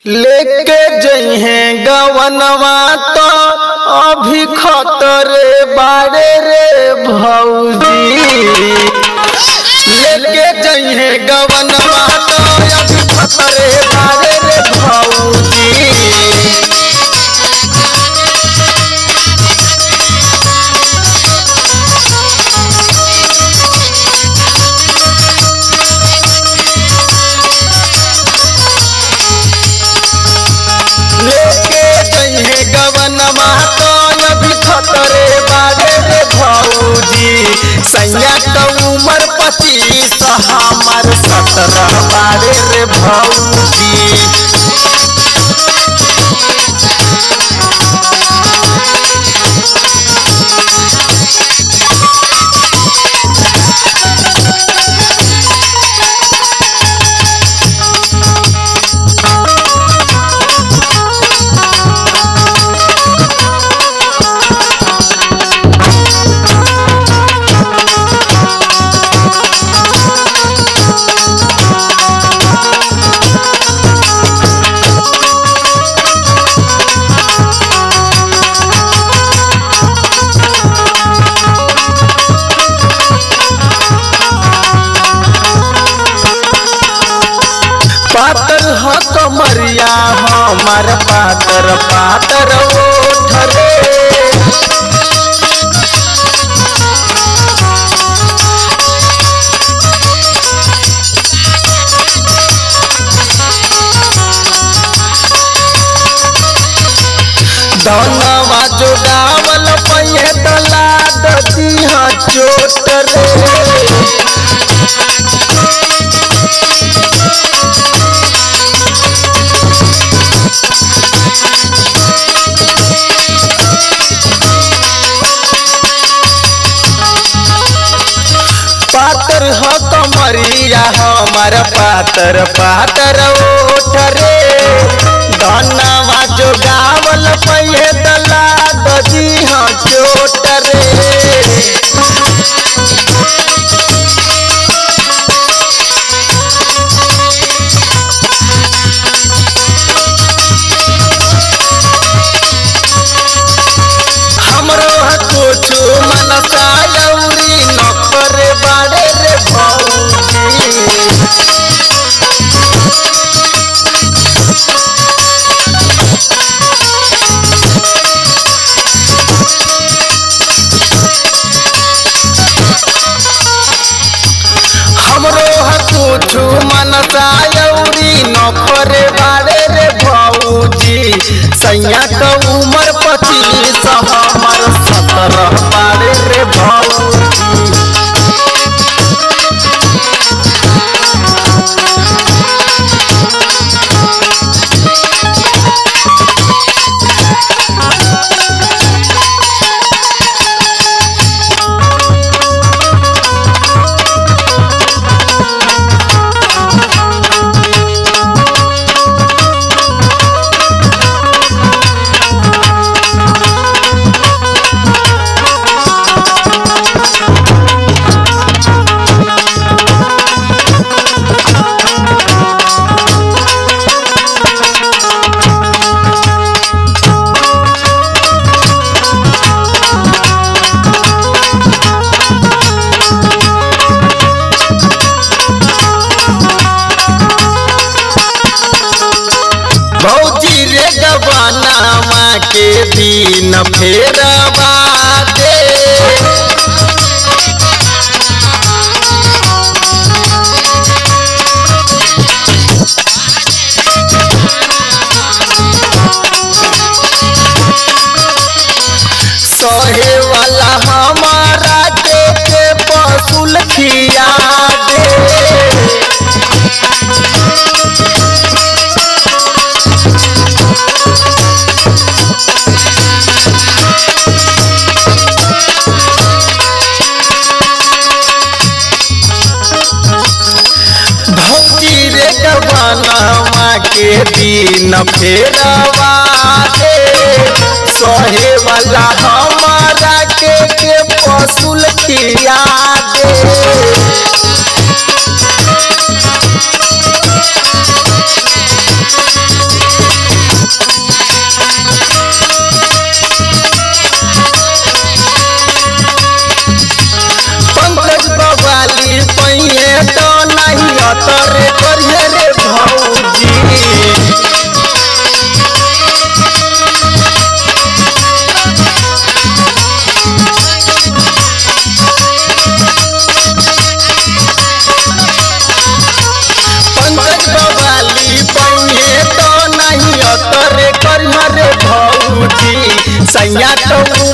लेके जइहे गवनवा तो अभी खतरे बारे रे भौजी। लेके जइहे गवनवा तो अभी खतरे बारे रे भौजी। लेके जइहे गवनवा तो अभी खतरे बारे रे भौजी। सैया तो उम्र 25 हमार 17 बारे रे भौजी। पातर ह कमरिया हमार पातर पातर ओठ रे। दनवा जोगावल पहे दला दीहा चोट रे। पातर ह कमरिया हमार पातर पातर ओठ रे। धनवा जोगावल पहे दला दीहा चोट रे। हमरो कुछ मनसा लौरी न करे बारे रे भौजी। हमरो कुछ मनसा लौरी न करे बारे रे भौजी। सैया तो उम्र 25 हमार 17 बारे रे भौजी। भौजी रे गवनवा के दिन फेरवा दे। सहे वाला हमारा के पसुल खिया दे। भौजी रे गवनवा के दिन फेरवा दे। सहे वाला हमारा के पसुल खिया दे। सैया तो